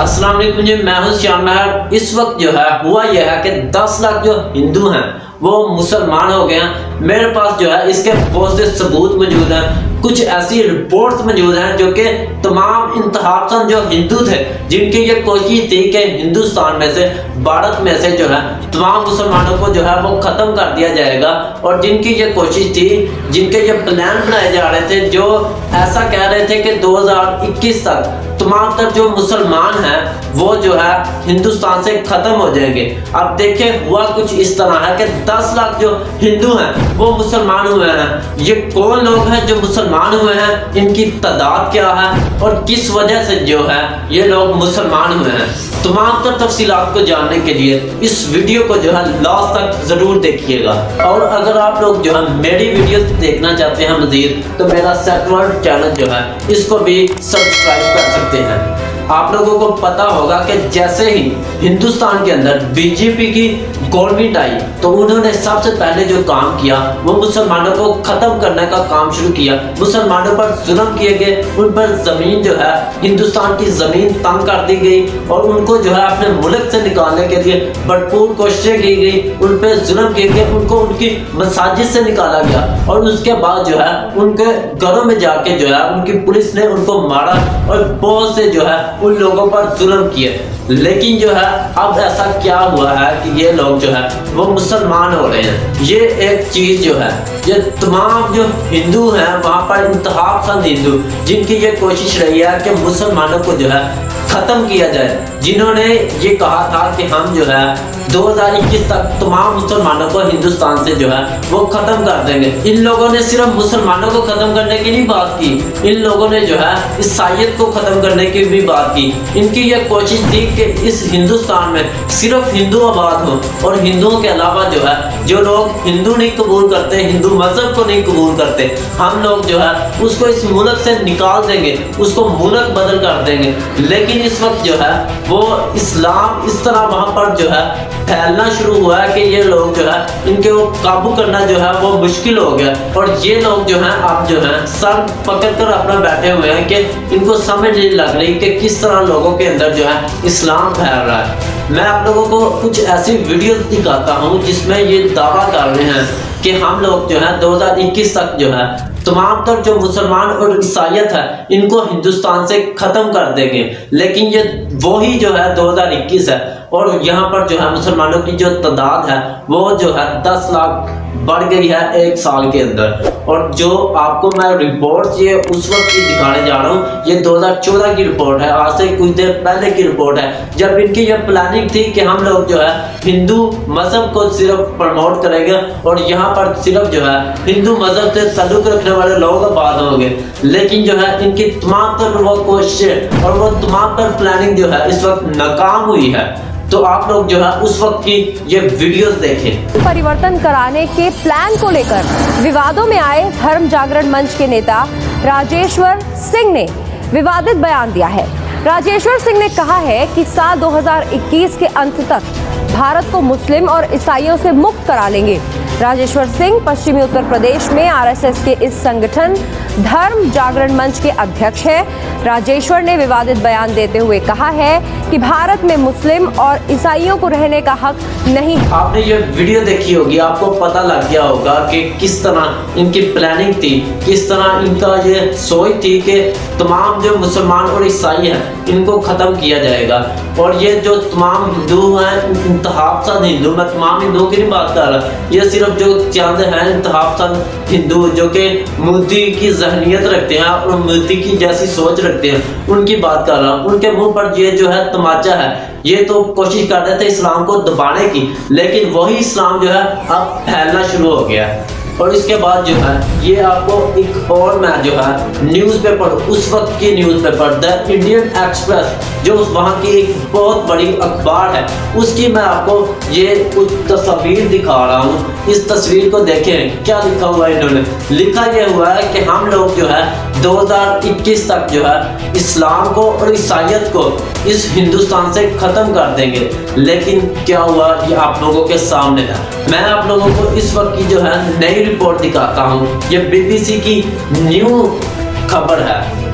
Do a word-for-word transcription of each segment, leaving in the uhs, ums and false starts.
अस्सलाम वालेकुम जी, मैं हूं श्याम नाहर। इस वक्त जो है हुआ यह है कि दस लाख जो हिंदू हैं वो मुसलमान हो गए हैं। मेरे पास जो है इसके बहुत से सबूत मौजूद हैं। कुछ ऐसी रिपोर्ट्स मौजूद हैं जो कि तमाम इंतहापसंद जो हिंदू थे, जिनकी ये कोशिश थी कि हिंदुस्तान में से, भारत में से जो है तमाम मुसलमानों को जो है वो ख़त्म कर दिया जाएगा, और जिनकी ये कोशिश थी, जिनके ये प्लान बनाए जा रहे थे, जो ऐसा कह रहे थे कि दो हज़ार इक्कीस तक तमाम तर जो मुसलमान हैं वो जो है हिंदुस्तान से ख़त्म हो जाएंगे। अब देखिए हुआ कुछ इस तरह है कि दस लाख जो हिंदू हैं वो मुसलमान हुए हैं। ये कौन लोग हैं जो मुसलमान हुए हैं, इनकी तादाद क्या है और किस वजह से जो है ये लोग मुसलमान हुए हैं। तमाम तर तफसीलात को जानने के लिए इस वीडियो को जो है लास्ट तक जरूर देखिएगा। और अगर आप लोग जो है मेरी वीडियो देखना चाहते हैं मजीद, तो मेरा सेकंड चैनल जो है इसको भी सब्सक्राइब कर सकते हैं। आप लोगों को पता होगा कि जैसे ही हिंदुस्तान के अंदर बीजेपी की गवर्नमेंट आई, तो उन्होंने सबसे पहले जो काम किया वो मुसलमानों को ख़त्म करने का काम शुरू किया। मुसलमानों पर जुल्म किए गए, उन पर ज़मीन जो है हिंदुस्तान की ज़मीन तंग कर दी गई, और उनको जो है अपने मुल्क से निकालने के लिए भरपूर कोशिशें की गई। उन पर जुल्म किए गए, उनको उनकी मसाजिद से निकाला गया, और उसके बाद जो है उनके घरों में जाके जो है उनकी पुलिस ने उनको मारा और बहुत से जो है उन लोगों पर जुल्म किए। लेकिन जो है अब ऐसा क्या हुआ है कि ये लोग जो है वो मुसलमान हो रहे हैं। ये एक चीज़ जो है, ये तमाम जो हिंदू हैं वहाँ पर इंतहापसंद हिंदू, जिनकी ये कोशिश रही है कि मुसलमानों को जो है ख़त्म किया जाए, जिन्होंने ये कहा था कि हम जो है दो हज़ार इक्कीस तक तमाम मुसलमानों को हिंदुस्तान से जो है वो ख़त्म कर देंगे। इन लोगों ने सिर्फ मुसलमानों को ख़त्म करने की नहीं बात की, इन लोगों ने जो है ईसाईयत को ख़त्म करने की भी बात की। इनकी यह कोशिश थी कि इस हिंदुस्तान में सिर्फ हिंदू आबाद हो, और हिंदुओं के अलावा जो है जो लोग हिंदू नहीं कबूल करते, हिंदू मजहब को नहीं कबूल करते, हम लोग जो है उसको इस मुल्क से निकाल देंगे, उसको मुल्क बदल कर देंगे। लेकिन इस वक्त जो है वो इस्लाम इस तरह वहाँ पर जो है फैलना शुरू हुआ है कि ये लोग जो है इनके वो काबू करना जो है वो मुश्किल हो गया, और ये लोग जो हैं अब जो हैं सर पकड़ कर अपना बैठे हुए हैं कि इनको समझ नहीं लग रही कि किस तरह लोगों के अंदर जो है इस्लाम फैल रहा है। मैं आप लोगों को कुछ ऐसी वीडियो दिखाता हूँ जिसमें ये दावा कर रहे हैं कि हम लोग जो है दो हज़ार इक्कीस तक जो है तमाम तर जो मुसलमान और ईसाईयत है इनको हिंदुस्तान से ख़त्म कर देंगे। लेकिन ये वही जो है दो हज़ार इक्कीस है, और यहाँ पर जो है मुसलमानों की जो तादाद है वो जो है दस लाख बढ़ गई है एक साल के अंदर। और जो आपको मैं रिपोर्ट ये उस वक्त की दिखाने जा रहा हूँ, ये दो हज़ार चौदह की रिपोर्ट है, आज से कुछ देर पहले की रिपोर्ट है, जब इनकी ये प्लानिंग थी कि हम लोग जो है हिंदू मजहब को सिर्फ प्रमोट करेंगे, और यहाँ पर सिर्फ जो है हिंदू मजहब से ताल्लुक़ रखने वाले लोग आबाद होंगे। लेकिन जो है इनकी तमाम तर वो कोशिशें और वो तमाम तर प्लानिंग जो है इस वक्त नाकाम हुई है। तो आप लोग जो है उस वक्त की ये वीडियोस देखें। परिवर्तन कराने के प्लान को लेकर विवादों में आए धर्म जागरण मंच के नेता राजेश्वर सिंह ने विवादित बयान दिया है। राजेश्वर सिंह ने कहा है कि साल दो हज़ार इक्कीस के अंत तक भारत को मुस्लिम और ईसाइयों से मुक्त करा लेंगे। राजेश्वर सिंह पश्चिमी उत्तर प्रदेश में आरएसएस के इस संगठन धर्म जागरण मंच के अध्यक्ष हैं। राजेश्वर ने विवादित बयान देते हुए कहा है कि भारत में मुस्लिम और ईसाइयों को रहने का हक नहीं। आपने ये वीडियो देखी होगी, आपको पता लग गया होगा कि किस तरह इनकी प्लानिंग थी, किस तरह इनका ये सोच थी कि तमाम जो मुसलमान और ईसाई हैं इनको ख़त्म किया जाएगा। और ये जो तमाम हिंदू हैं, इंतहापसंद हिंदू, मैं तमाम हिंदुओं की नहीं बात कर रहा, ये सिर्फ जो चंद हैं इंतहापसंद हिंदू जो कि मोदी की जहनियत रखते हैं और मोदी की जैसी सोच रखते हैं, उनकी बात कर रहा हूँ। उनके मुंह पर ये जो है तमाचा है, ये तो कोशिश कर रहे थे इस्लाम को दबाने की, लेकिन वही इस्लाम जो है अब फैलना शुरू हो गया है। और इसके बाद जो है ये आपको एक और मैं जो है न्यूज़पेपर, उस वक्त की न्यूज़पेपर द इंडियन एक्सप्रेस, जो वहाँ की एक बहुत बड़ी अखबार है, उसकी मैं आपको ये कुछ तस्वीर दिखा रहा हूँ। इस तस्वीर को देखें, क्या लिखा हुआ है इन्होंने। लिखा यह हुआ है कि हम लोग जो है दो हज़ार इक्कीस तक जो है इस्लाम को और ईसाईयत को इस हिंदुस्तान से ख़त्म कर देंगे। लेकिन क्या हुआ ये आप लोगों के सामने है। मैं आप लोगों को इस वक्त की जो है नई रिपोर्ट दिखाता हूँ। ये बीबीसी की न्यू खबर है।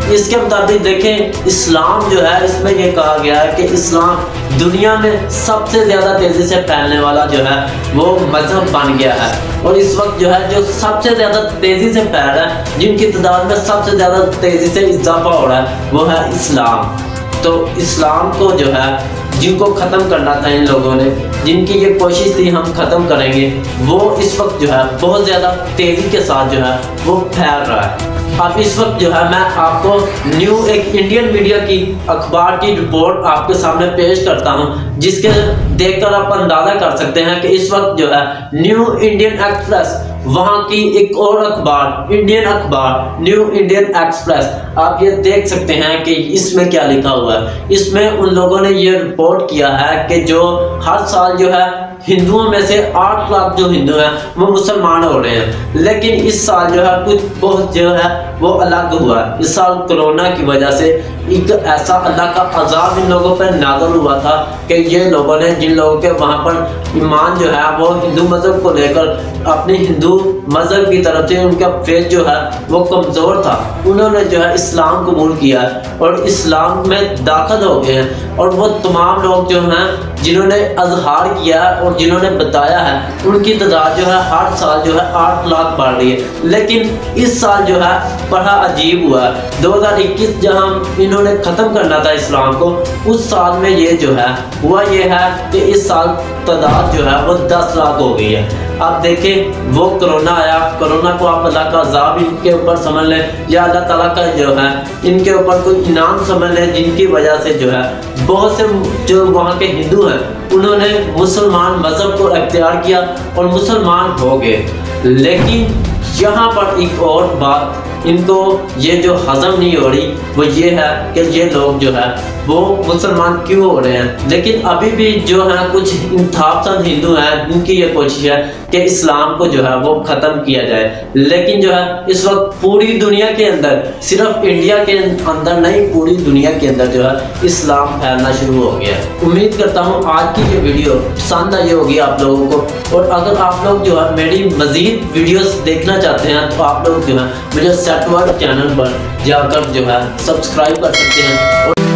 इसके मुताबिक देखें इस्लाम जो है, इसमें ये कहा गया है कि इस्लाम दुनिया में सबसे ज़्यादा तेज़ी से फैलने वाला जो है वो मजहब बन गया है। और इस वक्त जो है जो सबसे ज़्यादा तेज़ी से फैल रहा है, जिनकी तादाद में सबसे ज़्यादा तेज़ी से इजाफा हो रहा है, वो है इस्लाम। तो इस्लाम को जो है जिनको ख़त्म करना था इन लोगों ने, जिनकी ये कोशिश थी हम ख़त्म करेंगे, वो इस वक्त जो है बहुत ज़्यादा तेज़ी के साथ जो है वो फैल रहा है। अब इस वक्त जो है मैं आपको न्यू एक इंडियन मीडिया की अखबार की रिपोर्ट आपके सामने पेश करता हूं, जिसके देखकर आप अंदाज़ा कर सकते हैं कि इस वक्त जो है न्यू इंडियन एक्सप्रेस, वहां की एक और अखबार इंडियन अखबार न्यू इंडियन एक्सप्रेस, आप ये देख सकते हैं कि इसमें क्या लिखा हुआ है। इसमें उन लोगों ने ये रिपोर्ट किया है कि जो हर साल जो है हिंदुओं में से आठ लाख जो हिंदू हैं वो मुसलमान हो रहे हैं, लेकिन इस साल जो है कुछ बहुत जो है वो अलग हुआ है। इस साल कोरोना की वजह से एक ऐसा अल्लाह का अजाब इन लोगों पर नाज़िल हुआ था कि ये लोगों ने, जिन लोगों के वहाँ पर ईमान जो है वो हिंदू मज़हब को लेकर, अपने हिंदू मज़हब की तरफ से उनका फेथ जो है वो कमज़ोर था, उन्होंने जो है इस्लाम कबूल किया और इस्लाम में दाखिल हो गए हैं। और वो तमाम लोग जो हैं जिन्होंने अजहार किया और जिन्होंने बताया है, उनकी तादाद जो है हर साल जो है आठ लाख बढ़ रही है। लेकिन इस साल जो है बड़ा अजीब हुआ है। दो हज़ार इक्कीस जहाँ इन्होंने ख़त्म करना था इस्लाम को, उस साल में ये जो है हुआ ये है कि इस साल तादाद जो है वो दस लाख हो गई है। आप देखें वो कोरोना आया, कोरोना को आप अल्लाह का अज़ाब इनके ऊपर समझ लें या अल्लाह ताला का जो है इनके ऊपर कोई इनाम समझ लें, जिनकी वजह से जो है बहुत से जो वहाँ के हिंदू हैं उन्होंने मुसलमान मज़हब को अख्तियार किया और मुसलमान हो गए। लेकिन यहाँ पर एक और बात इनको ये जो हजम नहीं हो रही वो ये है कि ये लोग जो है वो मुसलमान क्यों हो रहे हैं। लेकिन अभी भी जो है कुछ इंतहापसंद हिंदू हैं, उनकी ये कोशिश है कि इस्लाम को जो है वो ख़त्म किया जाए। लेकिन जो है इस वक्त पूरी दुनिया के अंदर, सिर्फ इंडिया के अंदर नहीं, पूरी दुनिया के अंदर जो है इस्लाम फैलना शुरू हो गया है। उम्मीद करता हूँ आज की ये वीडियो पसंद आई होगी आप लोगों को। और अगर आप लोग जो है मेरी मज़ीद वीडियोस देखना चाहते हैं तो आप लोग जो है मेरे सेट वर्ल्ड चैनल पर जाकर जो है सब्सक्राइब कर सकते हैं। और